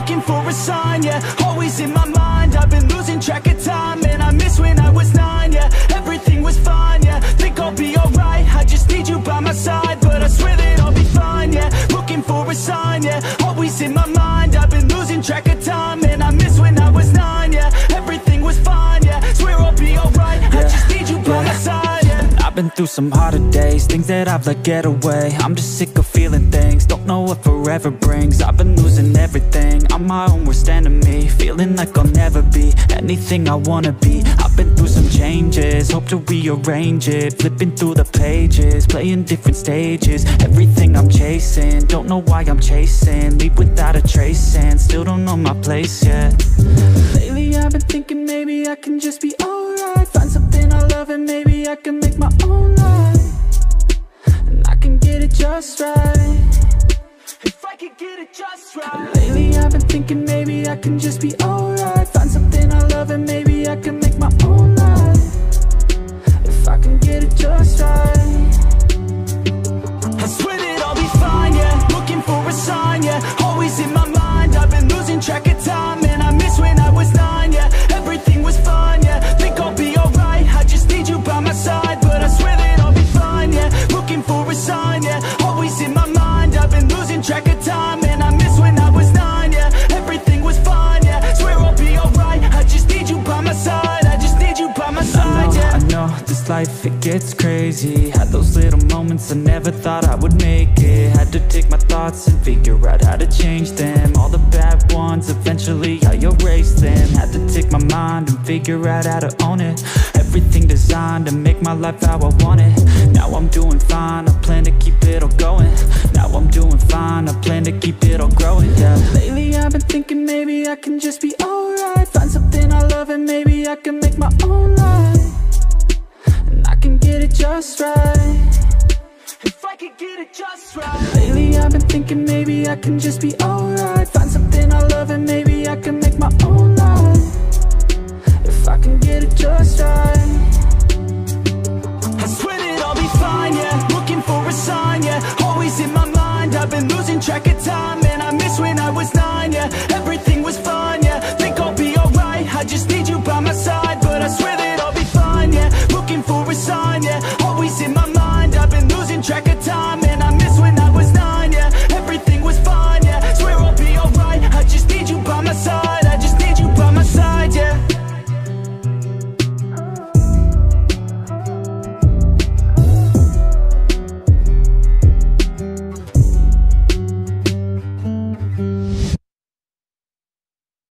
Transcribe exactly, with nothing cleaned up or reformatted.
looking for a sign, yeah. Always in my mind, I've been losing track of time. And I miss when I was nine, yeah. Everything was fine, yeah. Think I'll be alright, I just need you by my side. But I swear that I'll be fine, yeah. Looking for a sign, yeah. Always in my mind, I've been losing track of time. And I miss when I was nine, yeah. Everything was fine, yeah. Swear I'll be alright, yeah. I just need you by yeah. my side, yeah. I've been through some harder days, things that I've let get away. I'm just sick of feeling things, don't know what forever brings. I've been losing everything, I'm my own worst enemy. Feeling like I'll never be anything I wanna be. I've been through some changes, hope to rearrange it. Flipping through the pages, playing different stages. Everything I'm chasing, don't know why I'm chasing. Leave without a trace and still don't know my place yet. Lately I've been thinking maybe I can just be alright. Find something I love and maybe I can make my own life. And I can get it just right. If I could get it just right. Lately I've been thinking maybe I can just be alright. Find something I love and maybe I can make my own life. If I can get it just right. I swear that I'll be fine, yeah. Looking for a sign, yeah. Always in my mind, I've been losing track of time. And I miss when I was nine, yeah. Everything was fine, yeah. Think I'll be alright, I just need you by my side. But I swear that I'll be fine, yeah. Looking for a sign, yeah. Always in my mind, I've been losing track of time. And I miss when I was nine, yeah. Everything was fine, yeah. Swear I'll be alright, I just need you by my side. I just need you by my side, yeah. I know, I know, this life, it gets crazy. Had those little moments I never thought I would make it. Had to take my thoughts and figure out how to change them. All the bad ones, eventually I erased them. Had to take my mind and figure out how to own it. Everything designed to make my life how I want it. Now I'm doing fine, I plan to keep it all going. Now I'm doing fine, I plan to keep it all growing, yeah. Lately I've been thinking maybe I can just be alright. Find something I love and maybe I can make my own life. And I can get it just right. If I could get it just right. Lately I've been thinking maybe I can just be alright. Find something I love and maybe I can make my own